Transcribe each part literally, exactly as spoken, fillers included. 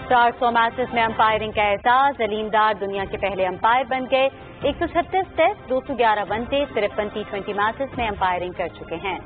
چار سو میچز میں امپائرنگ کا اعزاز، علیم ڈار دنیا کے پہلے امپائر بن گئے۔ ایک سو چھتیس ٹیسٹ، دو سو گیارہ ون ڈے، ترپن ٹی ٹوینٹی میچز میں امپائرنگ کر چکے ہیں۔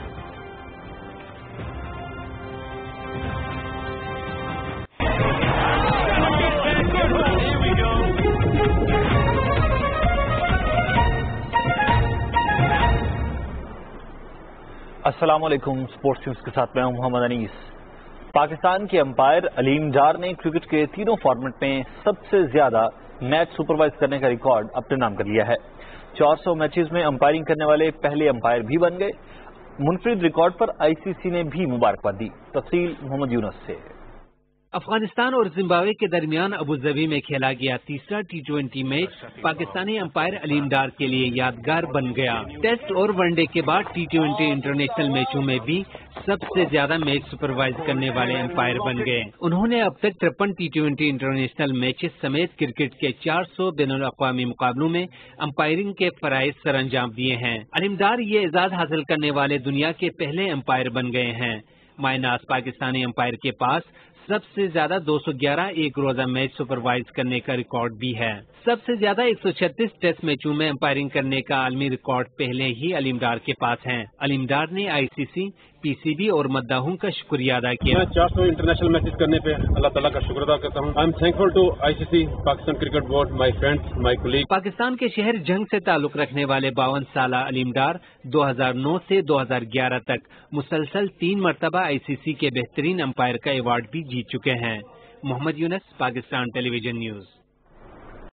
السلام علیکم، سپورٹس نیوز کے ساتھ میں ہوں محمد انیس۔ پاکستان کے امپائر علیم ڈار نے کرکٹ کے تینوں فارمیٹ میں سب سے زیادہ میچ سپروائز کرنے کا ریکارڈ اپنے نام کر لیا ہے۔ چار سو میچز میں امپائرنگ کرنے والے پہلے امپائر بھی بن گئے۔ منفرد ریکارڈ پر آئی سی سی نے بھی مبارکباد دی۔ تفصیل محمد یونس سے۔ افغانستان اور زمبابوے کے درمیان ابوظہبی میں کھیلا گیا تیسرا T twenty match Pakistani umpire Aleem Dar کے لیے یادگار بن گیا۔ ٹیسٹ اور ون ڈے کے بعد ٹی ٹوینٹی انٹرنیشنل میچوں میں بھی سب سے زیادہ میچ سپروائز کرنے والے امپائر بن گئے۔ انہوں نے اب تک ترپن ٹی ٹوینٹی انٹرنیشنل میچز سمیت کرکٹ کے چار سو بین الاقوامی مقابلوں میں امپائرنگ کے فرائض سر انجام دیے ہیں۔ علیم ڈار یہ اعزاز حاصل کرنے والے دنیا کے پہلے امپائر بن گئے ہیں۔ ماہ ناز پاکستانی امپائر کے پاس سب سے زیادہ دو سو گیارہ ایک روزہ میچ سپروائز کرنے کا ریکارڈ بھی ہے۔ سب سے زیادہ ایک سو چھتیس ٹیسٹ میچوں میں امپائرنگ کرنے کا عالمی ریکارڈ پہلے ہی علیم ڈار کے پاس ہے۔ علیم ڈار نے آئی سی سی، پی سی بی اور مداحوں کا شکریہ ادا کیا۔ میں چار سو انٹرنیشنل میچز کرنے پہ اللہ تعالیٰ کا شکر ادا کرتا ہوں۔ I am thankful to I C C, Pakistan cricket board, my friends, my colleague. Pakistan کے شہر جنگ سے تعلق رکھنے والے باون سالہ علیم ڈار دو ہزار نو سے دو ہزار گیارہ تک مسلسل تین مرتبہ آئی سی سی کے بہترین امپائر کا ایوارڈ بھی جیت چکے ہیں۔ Muhammad Younis, Pakistan television news.